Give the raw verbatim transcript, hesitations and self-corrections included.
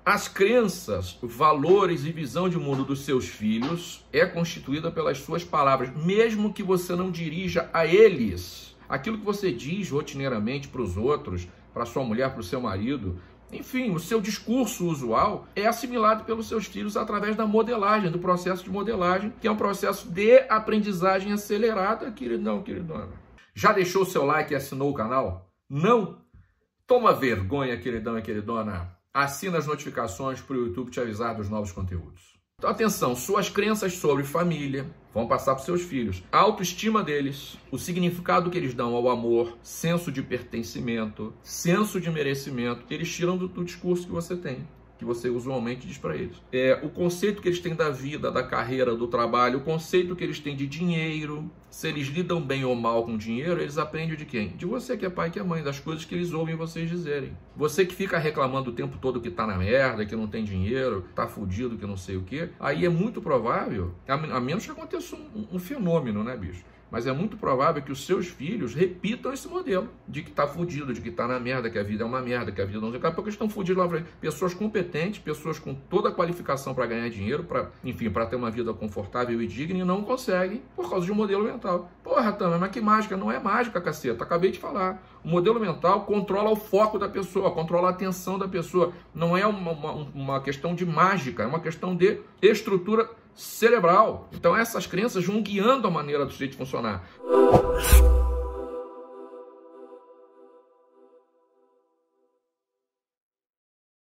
As crenças, valores e visão de mundo dos seus filhos é constituída pelas suas palavras, mesmo que você não dirija a eles. Aquilo que você diz rotineiramente para os outros, para sua mulher, para o seu marido, enfim, o seu discurso usual é assimilado pelos seus filhos através da modelagem, do processo de modelagem, que é um processo de aprendizagem acelerada, queridão, queridona. Já deixou o seu like e assinou o canal? Não? Toma vergonha, queridão e queridona. Assina as notificações para o YouTube te avisar dos novos conteúdos. Então, atenção, suas crenças sobre família vão passar para os seus filhos. A autoestima deles, o significado que eles dão ao amor, senso de pertencimento, senso de merecimento, eles tiram do, do discurso que você tem, que você usualmente diz para eles. É, o conceito que eles têm da vida, da carreira, do trabalho, o conceito que eles têm de dinheiro, se eles lidam bem ou mal com dinheiro, eles aprendem de quem? De você que é pai, que é mãe, das coisas que eles ouvem vocês dizerem. Você que fica reclamando o tempo todo que tá na merda, que não tem dinheiro, tá fudido, que não sei o quê, aí é muito provável, a menos que aconteça um, um fenômeno, né, bicho? Mas é muito provável que os seus filhos repitam esse modelo de que tá fudido, de que tá na merda, que a vida é uma merda, que a vida não sei o que, porque eles estão fudidos lá pra frente. Pessoas competentes, pessoas com toda a qualificação para ganhar dinheiro, para, enfim, para ter uma vida confortável e digna e não conseguem por causa de um modelo mental. Porra, Tama, mas que mágica? Não é mágica, caceta. Acabei de falar. O modelo mental controla o foco da pessoa, controla a atenção da pessoa. Não é uma, uma, uma questão de mágica, é uma questão de estrutura cerebral. Então essas crenças vão guiando a maneira do sujeito funcionar.